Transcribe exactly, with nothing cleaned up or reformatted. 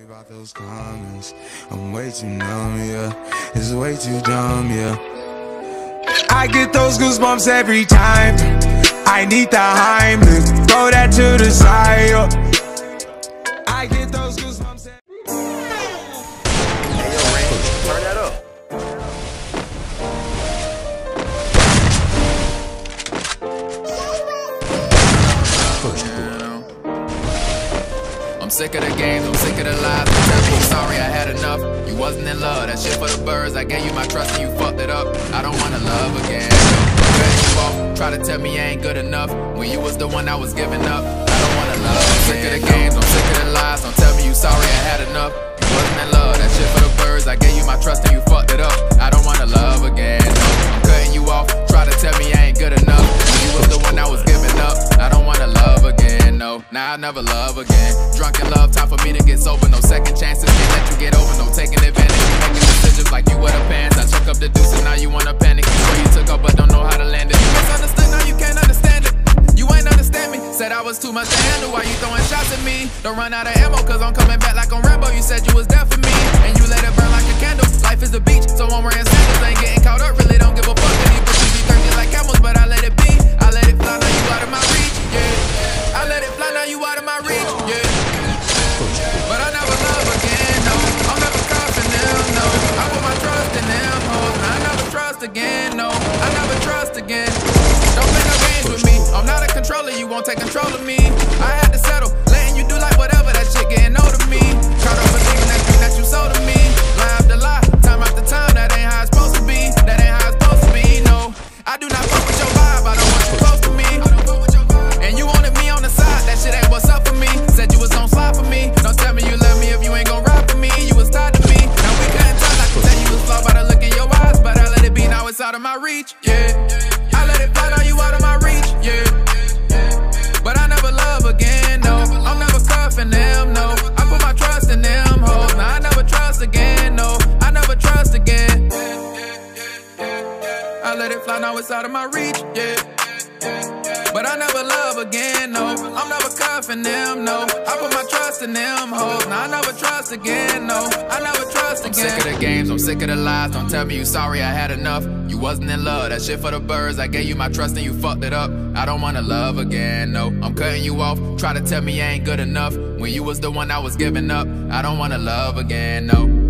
about those comments. I'm way too numb, yeah. It's way too dumb, yeah. I get those goosebumps every time. I need the Heimlich, throw that to the side, yeah. I get those goosebumps every Hey yo, Rain, turn that up. I'm sick of the games, I'm sick of the lies. Tell me you're sorry, I had enough. You wasn't in love, that shit for the birds. I gave you my trust and you fucked it up. I don't wanna love again. Cutting you off, try to tell me I ain't good enough when you was the one I was giving up. I don't wanna love again. I'm sick of the games, I'm sick of the lies. Don't tell me you sorry, I had enough. You wasn't in love, that shit for the birds. I gave you my trust and you fucked it up. I don't wanna love again. No, I'm cutting you off, try to tell me I ain't good enough when you was the one I was giving up. I don't wanna love again. No, now I'll never love again. Drunk in love, time for me to get sober. No second chances, can't let you get over. No taking advantage, you making decisions like you wear the pants. I chuck up the deuce and now you wanna panic. So you took up but don't know how to land it. You misunderstood, now you can't understand it. You ain't understand me. Said I was too much to handle, why you throwing shots at me? Don't run out of ammo, cause I'm coming back like on Rambo. You said you was there for me, and you let it burn like a candle. Life is a beach, so I'm wearing sandals. Ain't getting caught up, really don't give a fuck. These bitches be thirsty like camels, but I let it be. I let it fly, now you out of my reach, yeah. I let it fly, now you out of my reach, yeah. But I never love again, no. I'm never confident, them, no. I put my trust in them, hoes. I never trust again, no. I never trust again. Don't play no games with me. I'm not a controller, you won't take control of me. I had to settle, letting you do like whatever. That shit getting old to me. Caught up believing that thing that you sold to me. Lie after lie, time after time. That ain't how it's supposed to be. That ain't how it's supposed to be, no. I do not fuck with your vibe, I don't want you close to me. And you wanted me on the side, that shit ain't what's up for me. Said you was gon' slide for me. Don't tell me you love me if you ain't gon' ride for me. You was tied to me, now we couldn't tell. I could tell you was flawed by the look in your eyes, but I let it be, now it's out of my reach, yeah. I let it fly, now you out of my reach, yeah. But I never love again, no. I'm never cuffing them, no. I put my trust in them hoes, now I never trust again, no. I never trust again. I let it fly, now it's out of my reach, yeah. But I never love again, no. I'm never cuffing them, no. I put my trust in them hoes, now I never trust again, no. I never trust again. I'm sick of the games, I'm sick of the lies. Don't tell me you sorry, I had enough. You wasn't in love, that shit for the birds. I gave you my trust and you fucked it up. I don't wanna love again, no. I'm cutting you off, try to tell me I ain't good enough when you was the one I was giving up. I don't wanna love again, no.